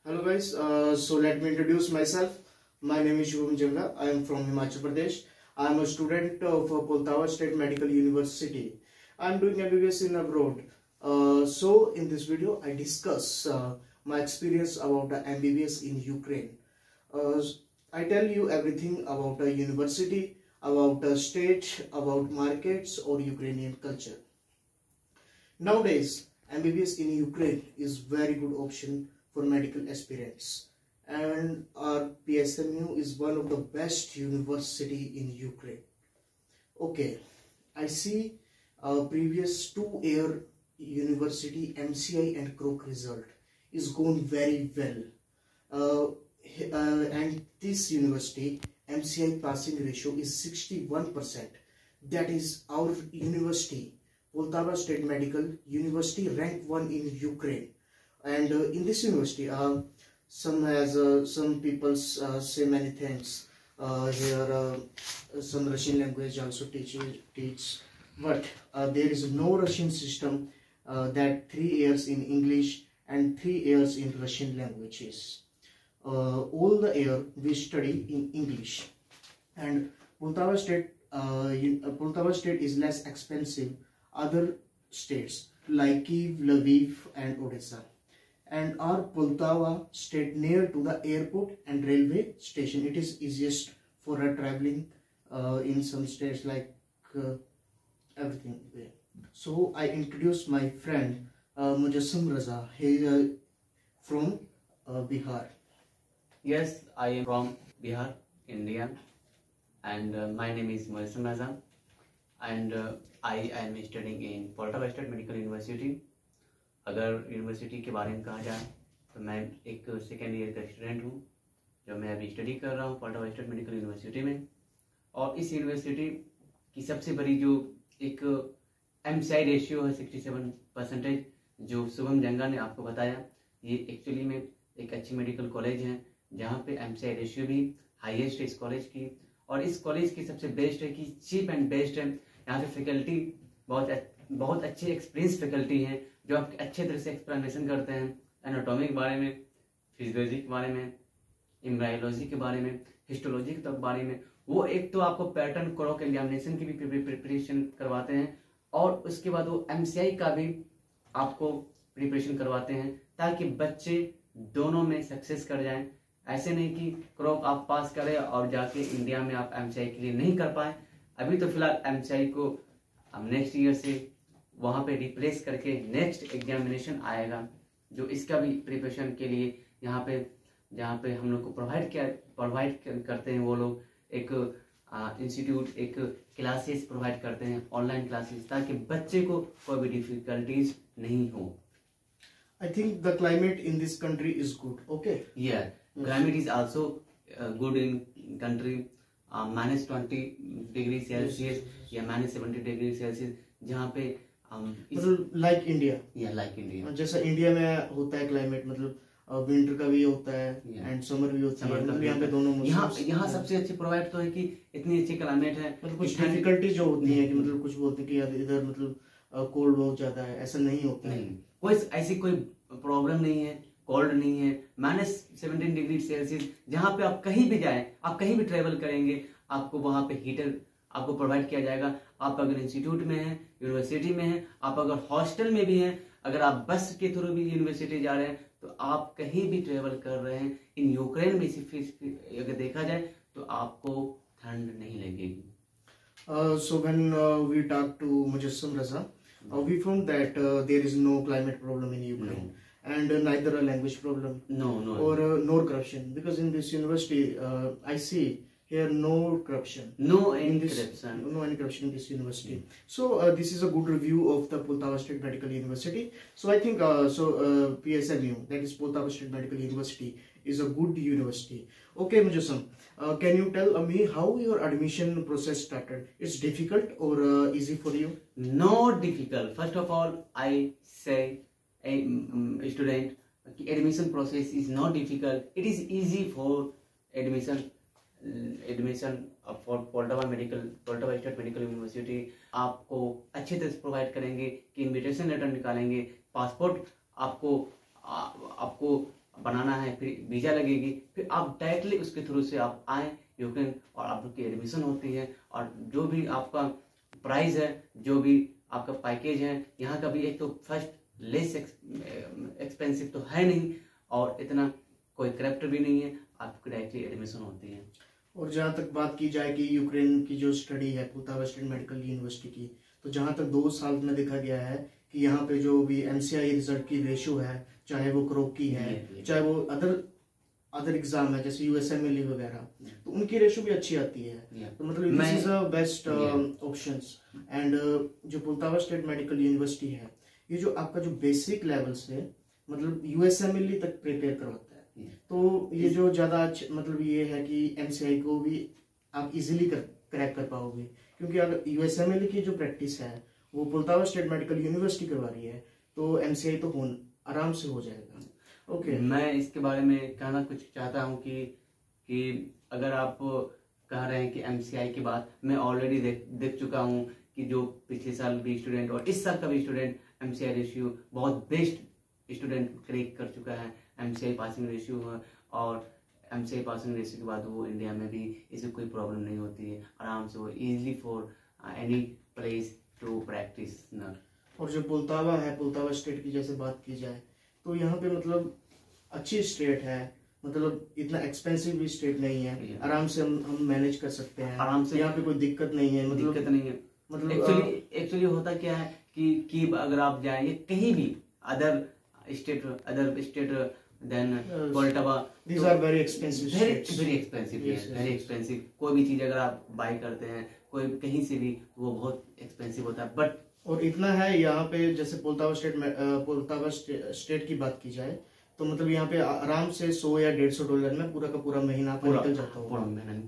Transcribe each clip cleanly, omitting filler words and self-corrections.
Hello guys, so let me introduce myself. My name is Shubham Jamla. I am from Himachal Pradesh. I am a student of Poltava State Medical University. I am doing MBBS in abroad. So in this video I discuss my experience about MBBS in Ukraine. Uh, I tell you everything about a university, about a state, about markets or Ukrainian culture. Nowadays, MBBS in Ukraine is very good option for medical aspirants, and our PSMU is one of the best university in Ukraine. Okay, I see previous 2-year university MCI and CROC result is going very well, and this university MCI passing ratio is 61%. That is our university. Poltava State Medical University ranked 1 in Ukraine, and in this university, some people say many things. Here, some Russian language also teach, but there is no Russian system. That 3 years in English and 3 years in Russian languages. All the year we study in English, and Poltava State is less expensive other states like Kyiv, Lviv and Odessa, and our Poltava State near to the airport and railway station. It is easiest for traveling in some states like everything. So I introduce my friend Mujassam Raza. He is from Bihar. Yes, I am from Bihar, India, and my name is Mujassam Raza, and I am studying in Poltava State Medical University. अगर university के बारे में कहा जाए तो मैं एक second year का स्टूडेंट हूँ, जो मैं अभी स्टडी कर रहा हूँ पोल्टावा स्टेट मेडिकल यूनिवर्सिटी में। और इस यूनिवर्सिटी की सबसे बड़ी जो एक MCI रेशियो है 67%, जो शुभम जंगा ने आपको बताया, ये एक्चुअली में एक अच्छी मेडिकल कॉलेज है जहाँ पे MCI रेशियो भी हाईएस्ट है इस कॉलेज की। और इस कॉलेज की सबसे बेस्ट है कि चीप एंड बेस्ट है। यहाँ पे फैकल्टी बहुत अच्छे एक्सपीरियंस फैकल्टी हैं जो आपके अच्छे तरह से एक्सप्लेनेशन करते हैं एनाटॉमी के बारे में, फिजियोलॉजी के बारे में, एम्ब्रायोलॉजी के बारे में, हिस्टोलॉजी के बारे में। वो एक तो आपको पैटर्न क्रॉक एग्जामिनेशन की भी प्रिपरेशन करवाते हैं, और उसके बाद वो MCI का भी आपको प्रिपरेशन करवाते हैं, ताकि बच्चे दोनों में सक्सेस कर जाएं। ऐसे नहीं कि क्रॉक आप पास करें और जाके इंडिया में आप MCI के लिए नहीं कर पाए। अभी तो फिलहाल MCI को नेक्स्ट ईयर से वहाँ पे रिप्लेस करके नेक्स्ट एग्जामिनेशन आएगा, जो इसका भी प्रिपरेशन के लिए यहाँ पे जहाँ पे हम लोग को प्रोवाइड करते हैं वो लोग एक इंस्टीट्यूट, एक क्लासेस प्रोवाइड करते हैं, ऑनलाइन क्लासेस, ताकि बच्चे को कोई भी डिफिकल्टीज नहीं हो। I think the climate in this country is good. Okay. Yeah, climate is also good in country. -20 degree Celsius या -70 डिग्री सेल्सियस, जहाँ पे मतलब लाइक इंडिया, या लाइक इंडिया, जैसा इंडिया में होता है क्लाइमेट, मतलब विंटर का भी होता है एंड समर भी होता है, मतलब यहाँ पे दोनों यहाँ सबसे अच्छी प्रोवाइड तो है कि इतनी अच्छी क्लाइमेट है। मतलब कुछ डिफिकल्टी जो होती है कि मतलब कुछ बोलते हैं कि इधर मतलब कोल्ड बहुत ज्यादा है, ऐसा नहीं होता है। कोई ऐसी कोई प्रॉब्लम नहीं है, कोल्ड नहीं है। -17 डिग्री सेल्सियस, जहाँ पे आप कहीं भी जाएं, आप कहीं भी ट्रेवल करेंगे, आपको वहाँ पे हीटर आपको प्रोवाइड किया जाएगा। आप अगर इंस्टीट्यूट में हैं, यूनिवर्सिटी में हैं, आप अगर हॉस्टल में भी हैं, अगर आप बस के थ्रू भी यूनिवर्सिटी जा रहे हैं, तो आप कहीं भी ट्रेवल कर रहे हैं इन यूक्रेन में अगर देखा जाए तो आपको ठंड नहीं लगेगी। So when we talk to Mujassam Raza, we found that there is no climate problem in Ukraine. And neither a language problem, or no corruption, because in this university I see here no corruption, no any corruption in this university. So this is a good review of the Poltava State Medical University. So I think PSMU, that is Poltava State Medical University, is a good university. Okay, Mujassam, can you tell me how your admission process started? It's difficult or easy for you? Not difficult. First of all, I say a student, admission process is not difficult. It is easy for admission for Poltava state medical university. आपको अच्छे तरह से provide करेंगे कि invitation letter निकालेंगे, passport आपको बनाना है, फिर वीजा लगेगी, फिर आप डायरेक्टली उसके थ्रू से आप आए यूक्रेन और आपकी एडमिशन होती है। और जो भी आपका प्राइस है, जो भी आपका पैकेज है, यहाँ का भी एक तो फर्स्ट लेस एक्सपेंसिव तो है नहीं और इतना कोई करप्ट भी नहीं है, आपकी डायरेक्टली एडमिशन होती है। और जहाँ तक बात की जाए कि यूक्रेन की जो स्टडी है पोल्टावा स्टेट मेडिकल यूनिवर्सिटी की, तो जहाँ तक 2 साल में देखा गया है कि यहाँ पे जो भी MCI रिजल्ट की रेशियो है, चाहे वो क्रोक की है, चाहे वो अदर एग्जाम है जैसे USMLE वगैरह, तो उनकी रेशियो भी अच्छी आती है। तो मतलब this is a best options. And जो पोल्टावा स्टेट मेडिकल यूनिवर्सिटी है, ये जो आपका जो बेसिक लेवल से मतलब USMLE तक प्रिपेयर करवाता है। तो ये जो ज्यादा मतलब ये है कि MCI को भी आप इजीली क्रैक कर पाओगे, क्योंकि अगर USMLE की जो प्रैक्टिस है वो पोल्टावा स्टेट मेडिकल यूनिवर्सिटी करवा रही है, तो MCI तो आराम से हो जाएगा। ओके, मैं इसके बारे में कहना कुछ चाहता हूँ कि अगर आप कह रहे हैं कि MCI की बात, मैं ऑलरेडी देख चुका हूँ कि जो पिछले साल भी स्टूडेंट और इस साल का भी स्टूडेंट MCI रेशियो बहुत बेस्ट स्टूडेंट क्रैक कर चुका है MCI पासिंग रेशियो। और MCI पासिंग रेशियो के बाद वो इंडिया में भी इसे कोई प्रॉब्लम नहीं होती है, आराम से वो easily for any place to practice ना। और जो पोल्टावा है, पोल्टावा स्टेट की जैसे बात की जाए तो यहाँ पे मतलब अच्छी स्टेट है, मतलब इतना एक्सपेंसिव भी स्टेट नहीं है, आराम से हम मैनेज कर सकते हैं, आराम से यहाँ पे कोई दिक्कत नहीं है। मतलब दिक्कत नहीं है, मतलब एक्चुअली होता क्या है कि अगर आप जाएंगे कहीं भी other state then Poltava, these are very expensive states, very expensive, very expensive। कोई भी चीज अगर आप बाय करते हैं कोई कहीं से भी, वो बहुत एक्सपेंसिव होता है। बट और इतना है यहाँ पे, जैसे पोल्टावा स्टेट की बात की जाए तो मतलब यहाँ पे आराम से $100 या $150 में पूरा का पूरा महीना आपका निकल जाता होगा,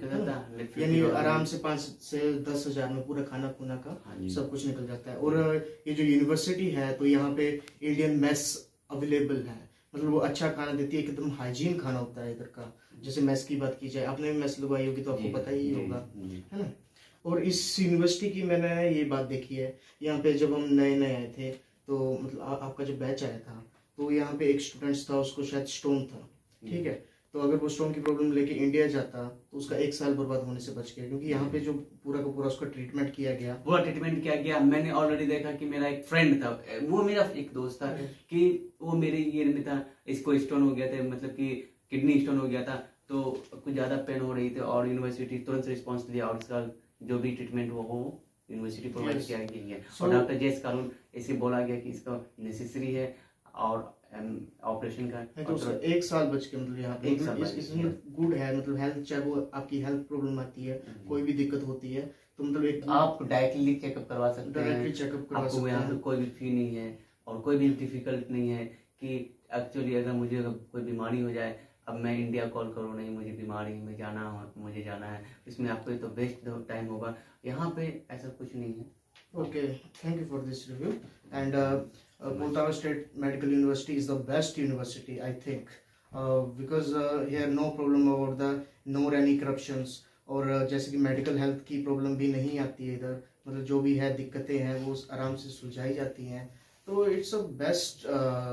यानी आराम से 5 से 10 हजार में पूरा खाना खुना का सब कुछ निकल जाता है। और ये जो यूनिवर्सिटी है तो यहाँ पे इंडियन मेस अवेलेबल है, मतलब वो अच्छा खाना देती है, एकदम हाइजीन खाना होता है इधर का। जैसे मेस की बात की जाए, आपने भी मेस लगवाई होगी तो आपको पता ही होगा, है ना। और इस यूनिवर्सिटी की मैंने ये बात देखी है, यहाँ पे जब हम नए आए थे तो मतलब आपका जब बैच आया था तो यहाँ पे एक स्टूडेंट्स था, उसको शायद स्टोन था, ठीक है। तो अगर वो स्टोन की प्रॉब्लम लेके इंडिया जाता तो उसका 1 साल बर्बाद होने से बच गया, क्योंकि यहाँ पे जो पूरा का पूरा उसका ट्रीटमेंट किया गया। मैंने ऑलरेडी देखा कि मेरा एक फ्रेंड था, वो मेरा एक दोस्त था कि वो मेरे ईयर में था, इसको स्टोन हो गया था, मतलब कि किडनी स्टोन हो गया था, तो कुछ ज्यादा पेन हो रही थी और यूनिवर्सिटी तुरंत रिस्पॉन्स लिया और इसका जो भी ट्रीटमेंट वो यूनिवर्सिटी प्रोवाइड किया गया है। और डॉक्टर जेस कारून इसे बोला गया कि इसका नेसेसरी है और ऑपरेशन का, तो 1 साल बच के मतलब यहाँ पे इसमें गुड है, मतलब हेल्थ, चाहे वो आपकी हेल्थ प्रॉब्लम आती है, कोई भी दिक्कत होती है तो मतलब एक आप डायरेक्टली चेकअप करवा सकते हैं, आपको यहाँ पे कोई भी फी नहीं है और कोई भी डिफिकल्ट नहीं है कि एक्चुअली अगर मुझे कोई बीमारी हो जाए, अब मैं इंडिया कॉल करूँ, नहीं मुझे बीमारी में मुझे जाना है, इसमें आपको तो वेस्ट टाइम होगा, यहाँ पे ऐसा कुछ नहीं है। Okay, thank you for this review. And Poltava State Medical University is the best university, I think, because here no problem about nor any corruptions, और जैसे कि मेडिकल हेल्थ की प्रॉब्लम भी नहीं आती है इधर, मतलब जो भी है दिक्कतें हैं वो आराम से सुलझाई जाती हैं। तो इट्स अ बेस्ट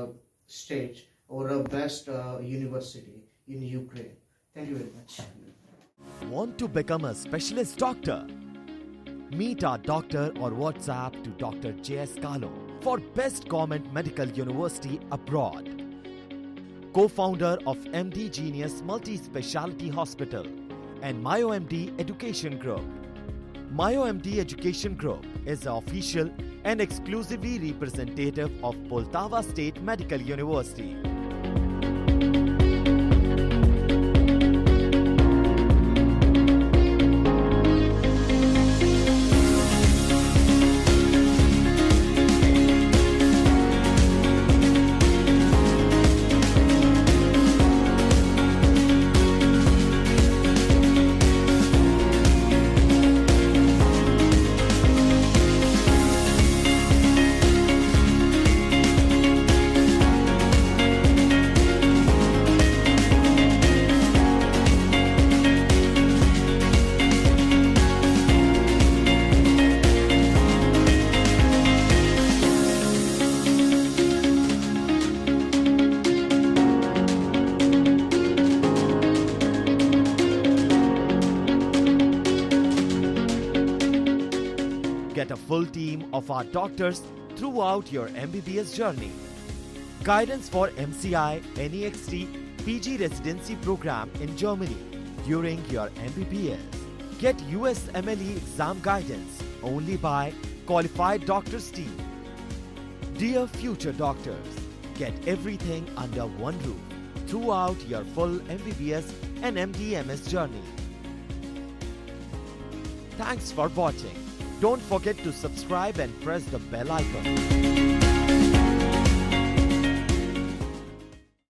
स्टेट और a best university in Ukraine. Thank you very much. Want to become a specialist doctor? Meet our doctor or WhatsApp to Dr. J.S. Kalo for Best Government Medical University Abroad. Co-founder of MD Genius Multi-Speciality Hospital and MyoMD Education Group. MyoMD Education Group is the official and exclusively representative of Poltava State Medical University. Get a full team of our doctors throughout your MBBS journey. Guidance for MCI, NEXT, PG residency program in Germany during your MBBS. Get USMLE exam guidance only by qualified doctors team. Dear future doctors, get everything under one roof throughout your full MBBS and MD/MS journey. Thanks for watching. Don't forget to subscribe and press the bell icon.